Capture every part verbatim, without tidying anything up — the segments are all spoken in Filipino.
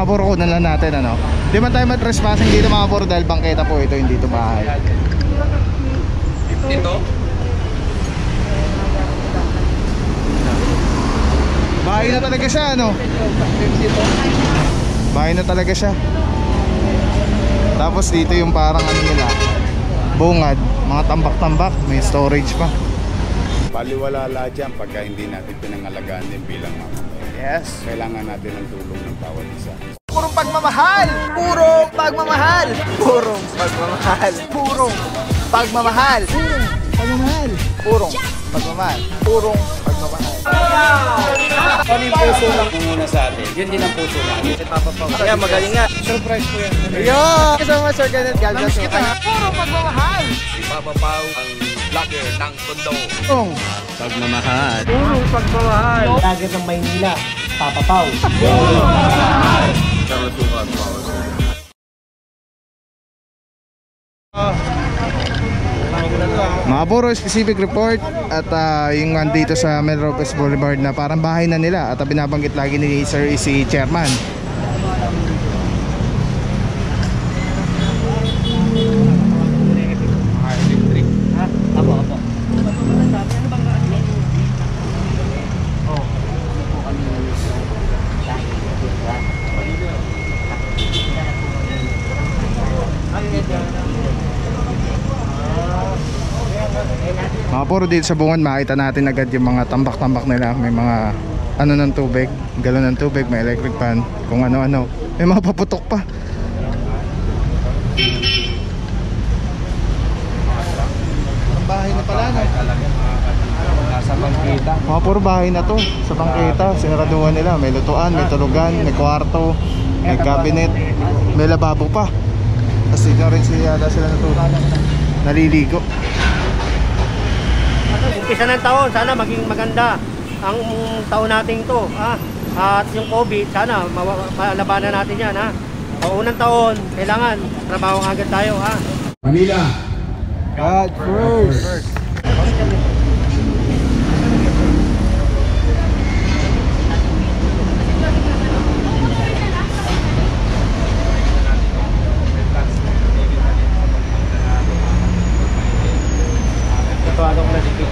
Mapuro na lang natin ano. Di man tayo matrespassing dito mga puro dahil bangketa po ito, hindi ito bahay. Dito? Bahay na talaga siya ano. Bahay na talaga siya. Tapos dito yung parang ano nila, bungad, mga tambak-tambak, may storage pa. Baliwala lahat yan pagka hindi natin pinangalagaan din bilang mamamayan. Yes. Kailangan natin ng tulong ng bawat isa. Purong pagmamahal! Purong pagmamahal! Purong pagmamahal! Purong pagmamahal! Purong pagmamahal! Purong pagmamahal! Purong pagmamahal! Ano yung puso lang muna sa atin? Yun din ang puso natin. Kaya magaling nga. Surprise po yan. Yo! Kasama Sir Kenneth Galvez. Purong pagmamahal! Si Papa Pao ang vlogger ng Tondo. Purong pagmamahal. Purong pagmamahal! Vlogger ng Maynila, Papa Pao. Mga puro specific report at uh, yung dito sa Melropez Boulevard na parang bahay na nila at uh, binabanggit lagi ni Sir si Chairman. Mga puro dito sa bungad makita natin agad yung mga tambak-tambak nila. May mga ano ng tubig, galon ng tubig, may electric pan, kung ano-ano. May mga paputok pa. Ang bahay na pala no? Nasa bangkita. Mga puro bahay na to sa bangketa. Sinaraduhan nila, may lutuan, may tulugan, may kwarto, may cabinet, may lababo pa. Kasi dito rin sila, sila natulog, naliligo. Umpisa ng taon, sana maging maganda ang taon natin to. Ah. At yung COVID, sana malabanan natin yan. Ha? Unang taon, kailangan trabaho agad tayo. Ha? Manila. God first. Ito anong nasikip.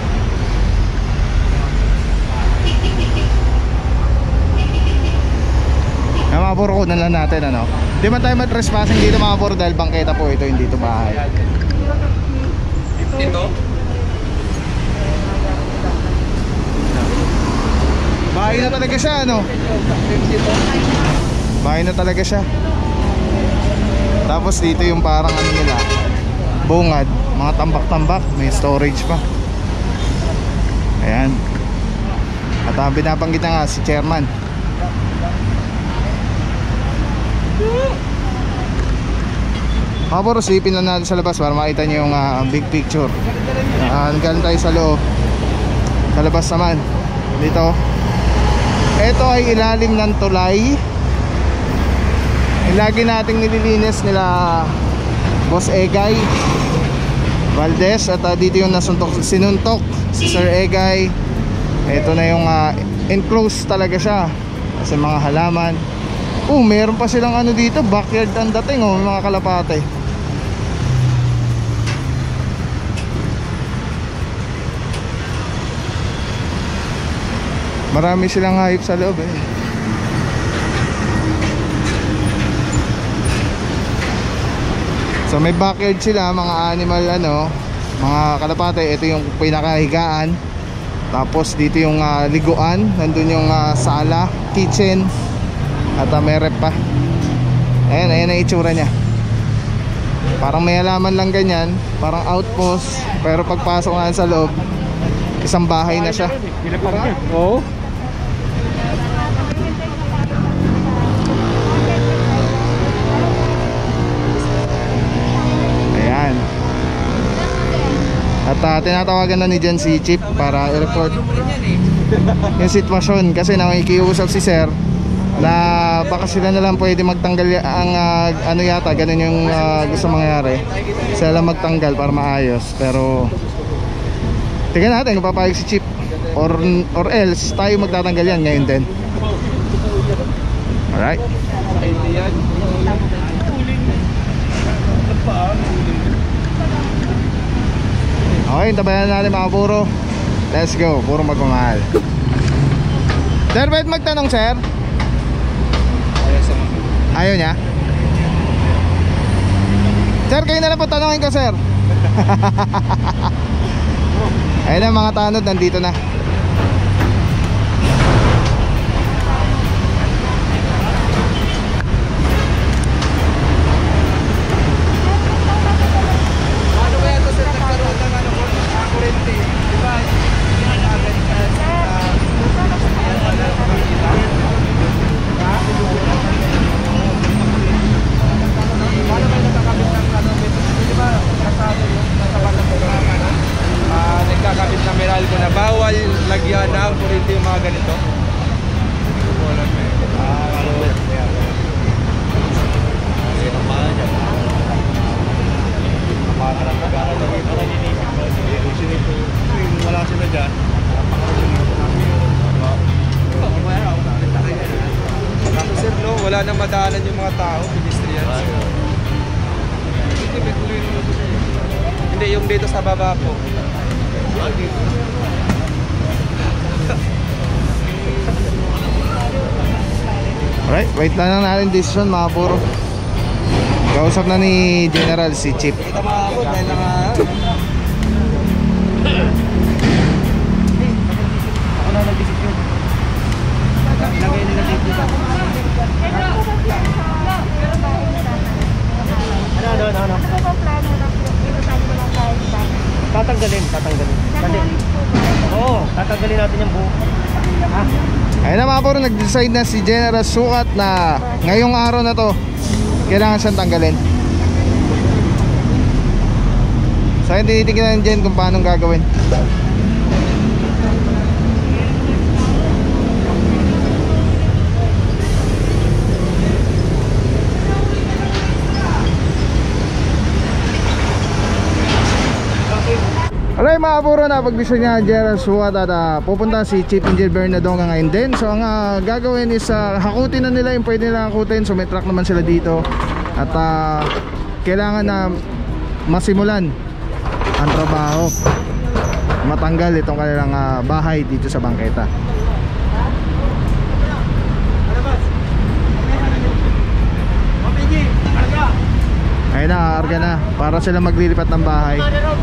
Kaya mga puro na lang natin ano. Di man tayo matrespassing dito mga puro dahil bangketa po ito, hindi ito bahay. Dito? Bahay na talaga siya ano. Bahay na talaga siya. Tapos dito yung parang ano nila, bungad, mga tambak-tambak, may storage pa. Ayan. At uh, binabanggit na nga si Chairman. Mga puro, silipin lang natin sa labas para makita nyo yung uh, big picture. uh, Nagaling tayo sa loob. Sa labas naman dito, ito ay ilalim ng tulay. Lagi nating nililinis nila Boss Egay Valdez. At uh, dito yung nasuntok, sinuntok si Sir Egay. Ito na yung uh, enclosed talaga siya kasi mga halaman. Oh, meron pa silang ano dito, backyard ang dating oh, mga kalapate. Marami silang hayop sa loob eh. So may backyard sila, mga animal ano, mga kalapate. Ito yung pinakahigaan. Tapos dito yung uh, liguan, nandun yung uh, sala, kitchen. At uh, may rep pa. Ayan, ayan ang itsura nya. Parang may halaman lang ganyan, parang outpost. Pero pagpasok na sa loob, isang bahay na siya. Oo. Ayan. At uh, tinatawagan na ni Jan si Chief para i-report yung sitwasyon. Kasi nakikiusap si Sir na baka sila na lang pwede magtanggal ang uh, ano yata, ganun yung uh, gusto mangyari. Sila lang magtanggal para maayos. Pero tingnan natin kung papayag si Chief or, or else tayo magtatanggal yan ngayon din. Alright. Hindi yan. Okay, tabayan natin mga puro. Let's go, puro magmamahal. Sir, pwede magtanong sir? Ayaw niya? Sir, kayo na lang po tanongin ko sir. Ayun na mga tanod, nandito na. Ano kaya ito sir, nagkaroon ng ano, kurente? Diba? Paano kayo nagkakabit ng ano? Di ba? Kasado yung natapat ng programa na uh, nagkakabit na Meralco na bawal lagyan ng kurente yung mga ganito? Wala na eh. Ah, ano ba? Sino pa dyan? Napakalang nag-aaral na ito. Wala sila dyan. Tapos sir, no, wala nang madaanan yung mga tao, pedestrians. Hindi, yung dito sa baba po. Alright, wait lang lang natin decision mga puro. Kausap na ni General si Chief. Kita mga ako, dahil lang ah. Ako na nag-decision. Lagay nila dito ba? Ano, ano, ano, ano? Ano ba plano na po? Dito tayo na lang tayo sa Tatanggalin, tatanggalin. Kasi, oo, tatanggalin natin yung buo. Ha? Ayun na mga puro, nag-decide na si General Sukat na ngayong araw na to kailangan siyang tanggalin. So ayun, tinitingnan dyan kung paano gagawin. Alright mga puro, na pag-decide niya General Sukat at uh, pupunta si Chief Engineer Bernadonga ngayon din. So ang uh, gagawin is uh, hakutin na nila yung pwede nila hakutin. So may truck naman sila dito. At uh, kailangan na masimulan ang trabaho, matanggal itong kanilang uh, bahay dito sa bangketa. Ayun na, arga na para sila maglilipat ng bahay.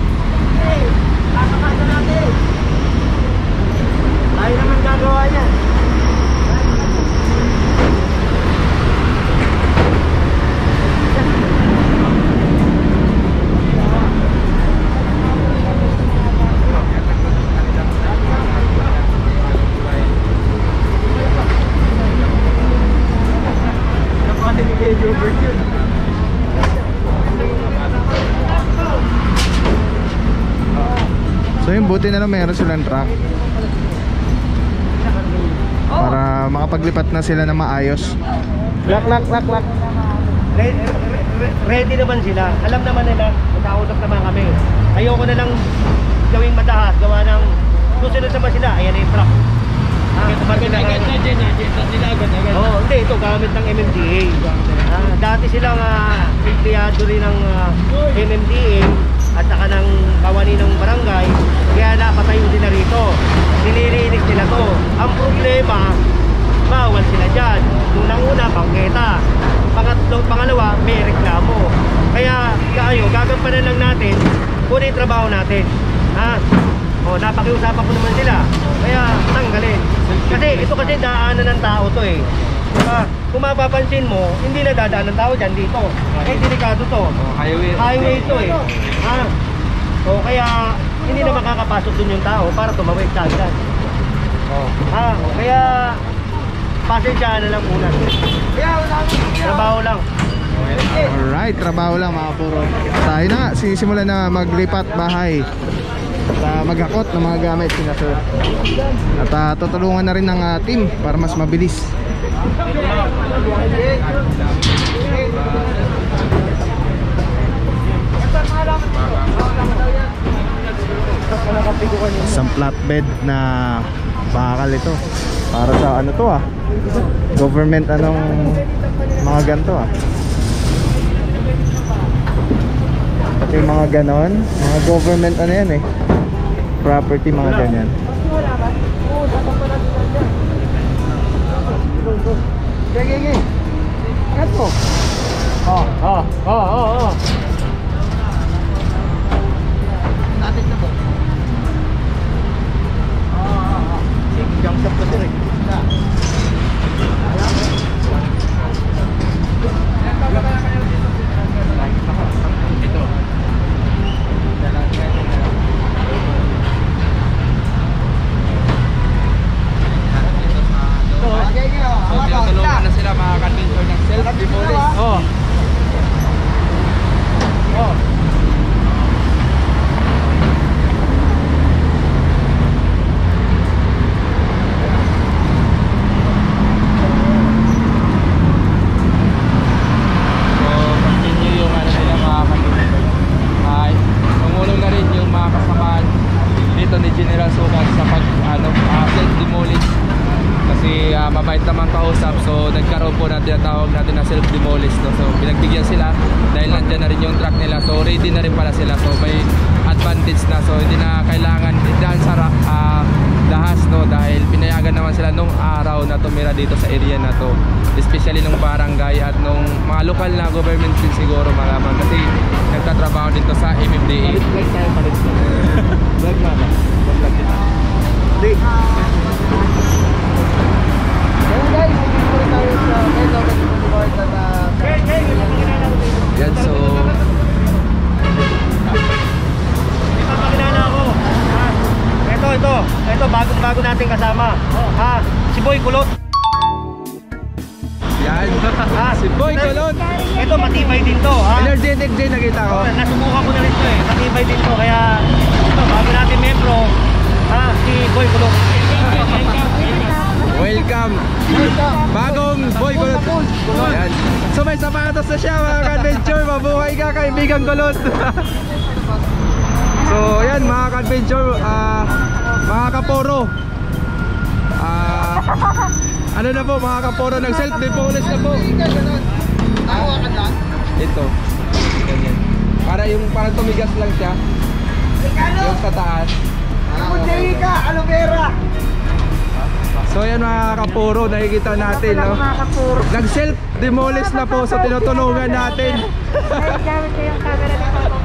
Tayo naman gagawa yan. So yung buti na lang meron silang truck para makapaglipat na sila na maayos. Lock, lock, lock, lock. Re- re- ready naman sila. Alam naman nila, magkausap naman kami. Ayoko na lang gawing madahas, gawa ng susunod naman sila. Ayan na yung truck. Ah, agad-agad na dyan, sila agad-agad. Oo, hindi, ito gamit ng M M D A. Ah, dati silang uh, empleyado rin ng uh, M M D A at saka ng kawani ng barangay, kaya napatayo sila rito. Nililinis nila to. Ang problema, bawal sila dyan. Unang-una, bangketa. Pangatlo, pangalawa, may reklamo. Kaya, kayo, gagampanan lang natin kung ano yung trabaho natin. Ha? O, napakiusapan ko naman sila. Kaya, tanggalin. Kasi, ito kasi daanan ng tao to eh. Diba? Kung mapapansin mo, hindi na dadaan ng tao dyan dito. Eh, delikado to. Highway. Highway to eh. Ha? O, kaya, hindi na makakapasok dun yung tao para tumawid sa agad. Oh. Ha? O, kaya, pasensyahan na lang muna. Trabaho lang. Alright, trabaho lang mga puro. Tayo na, sisimulan na maglipat bahay at uh, maghakot ng mga gamit sila sir. At uh, tutulungan na rin ng uh, team para mas mabilis. Isang flatbed na bakal ito. Para sa ano to ah, government anong mga ganito ah. Pati yung mga ganon, mga government ano yan eh, property, mga ganyan. Gigi, gigi. Angat mo. Oh, oh, oh, oh, oh. Natin na po. Oh, oh, oh. Sige, jump shot ka direct. Na. Ito. So, tinutulungan na sila mga ka-adventure ng self-demolish. Oh. Oh. Ni General Sukat sa pag ano, uh, self-demolish kasi uh, mabait naman kausap, so nagkaroon po na tinatawag natin na self-demolish, no? So pinagbigyan sila dahil nandyan na rin yung truck nila, so ready na rin pala sila, so may advantage na, so hindi na kailangan daan sa uh, dahas, no? Dahil pinayagan naman sila nung araw na tumira dito sa area na to, especially nung barangay at nung mga lokal na government din siguro malaman kasi nagtatrabaho dito sa M M D A. Palit tayo, palit tayo. Vlog na ba? Vlog din. Hindi. Ayan guys, hindi po rin tayo sa Hello Board na yan, so ito pakilala ako. Ha? Ito, ito. Ito, bagong-bago nating kasama. Ha? Si Boy Kulot. yan, Ha? si Boy Kulot. Ito, matibay din to. Ha? Energetic din nakita ko. Oh, nasubukan ko na rin to eh. Matibay din to. Kaya ito, bago natin membro. Ha? Si Boy Kulot. Welcome. Bagong Boy Kulot. Yan. So may sapatos na siya mga ka-adventure. Mabuhay ka kaibigang Kulot. So yan mga ka-adventure, uh, mga kaporo, uh, ano na po mga kaporo, nag self-demolish na po. Ito ganyan. Para yung parang tumigas lang siya yung sa taas. Aloe vera. So yan mga kapuro, nakikita natin, no? Nag self-demolish na po, so tinutulungan natin. Dahil gamit ko yung camera na ako.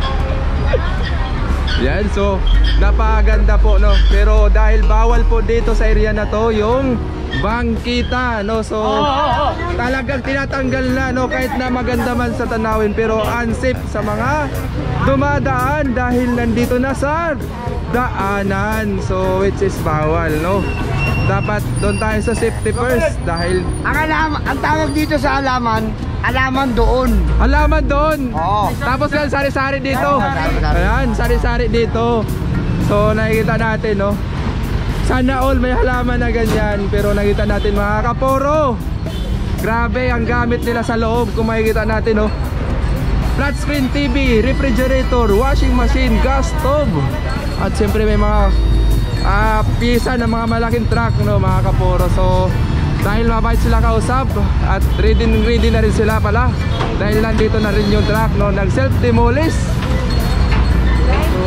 Yan, so napaganda po, no? Pero dahil bawal po dito sa area na to yung bangkita, no? So talagang tinatanggal na, no? Kahit na maganda man sa tanawin, pero unsafe sa mga dumadaan dahil nandito na sa daanan. So which is bawal, no? Dapat doon tayo sa safety first dahil Ang alam, ang tawag dito sa alaman, alaman doon. halaman doon. Oo. Tapos yan, sari-sari dito. Ayan, sari-sari dito. So nakikita natin, no? Sana all may halaman na ganyan. Pero nakita natin mga kaporo, grabe ang gamit nila sa loob. Kung makikita natin, no? Flat screen T V, refrigerator, washing machine, gas stove. At siyempre may mga uh, pisa ng mga malaking truck, no, mga kaporo. So dahil mabait sila kausap at ready, ready na rin sila pala dahil nandito na rin yung truck, no, nag self demolish. So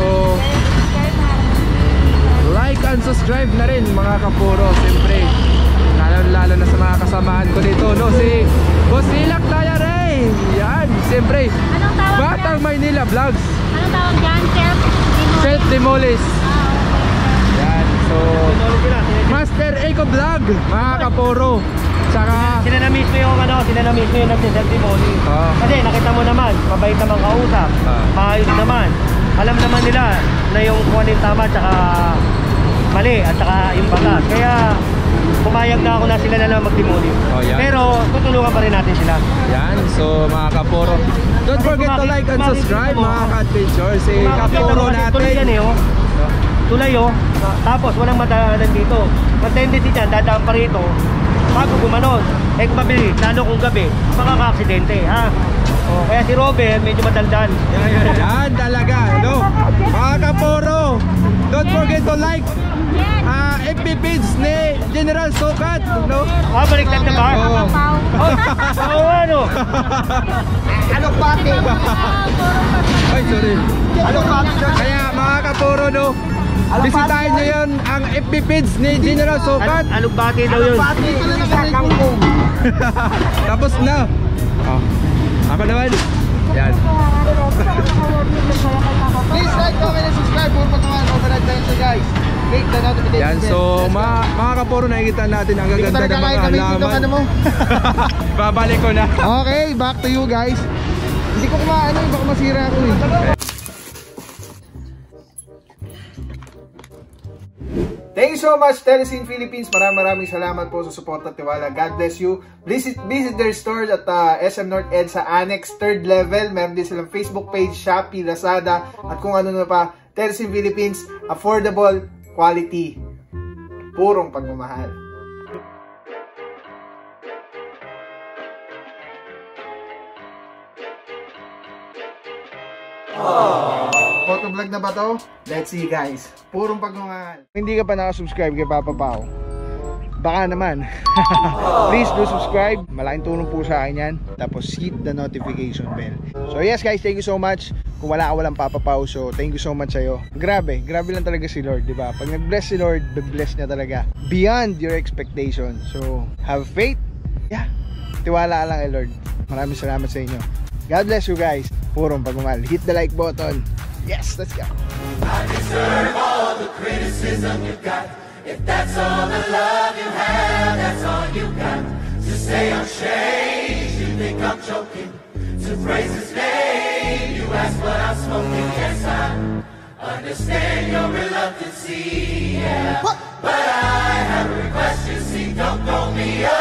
like and subscribe na rin mga kapuro, siyempre lalo, lalo na sa mga kasamaan ko dito, no, si Boss Ilak Tayare. Yan, siyempre Anong tawag Batang dyan? Maynila Vlogs, Anong tawag dyan? Self-demolish? self demolish. Ah, Yan, so Tinulog sila. Master Eco Vlog mga kaporo. Saka Sila na mismo yung ano, sila na mismo yung nagsiself-demolish. Oo. Kasi nakita mo naman, mabait naman kausap. Oo. Maayos naman. Alam naman nila na yung kung ano yung tama tsaka mali at saka yung batas. Kaya pumayag na ako na sila na lang mag-demolish. Oh, yan. Pero tutulungan pa rin natin sila. yan, so mga kaporo, don't forget to like and subscribe mga ka-adventure. Si kaporo Kasi tuloy yan natin. eh, oh. Tulay oh. Tapos walang madaanan dito. Ang tendency dyan, dadaan pa rito bago gumanon. Eh kung mabilis, lalo kung gabi, makaka-aksidente, ha? Oh, kaya si Robert medyo madaldal. Yan talaga, no? Mga kaporo, don't forget to like Yes. ah F B page ni General Sukat, no? Ah, baliktad na ba? Oo. Pau. Oo, ano? Anong pati? Ay, sorry. Anong pati? Kaya mga kapuro, no, bisitahin nyo yun ang F B page ni General Sukat. Al- alugbati daw yun. Pati sa kangkong. Tapos na. Oh. Ako naman. Yan. Please like, comment, and subscribe. Puro patuman overnight tayo so guys. Click the notification Yan, bell. so Let's go. mga, mga kapuro, nakikita natin ang Hindi ko gaganda talaga ng kaya mga gamitin itong ano halaman. mo. Babalik ko na. Okay, back to you guys. Hindi ko kumaano, eh, baka masira ako eh. Thank you so much, Telecine Philippines. Maraming maraming salamat po sa support at tiwala. God bless you. Visit, visit their stores at uh, S M North EDSA Annex, third level. Meron din silang Facebook page, Shopee, Lazada, at kung ano na pa. Telecine Philippines, affordable, quality, purong pagmamahal. Photovlog na ba to? Let's see guys. Purong pagmamahal. Hindi ka pa nakasubscribe kay Papa Pao, baka naman. Please do subscribe. Malaking tulong po sa akin yan. Tapos hit the notification bell. So yes guys, thank you so much. Kung wala ka walang Papa Pao, so thank you so much sa'yo. Grabe, grabe lang talaga si Lord, di ba? Pag nag-bless si Lord, be-bless niya talaga beyond your expectation. So have faith. Yeah, tiwala lang kay Lord. Maraming salamat sa inyo. God bless you guys. Purong pagmamahal. Hit the like button. Yes, let's go. I deserve all the criticism you got. If that's all the love you have, that's all you got. To say I'm changed, you think I'm joking. To praise His name, you ask what I'm smoking. Yes, I understand your reluctancy, yeah. But I have a request, you see, don't throw me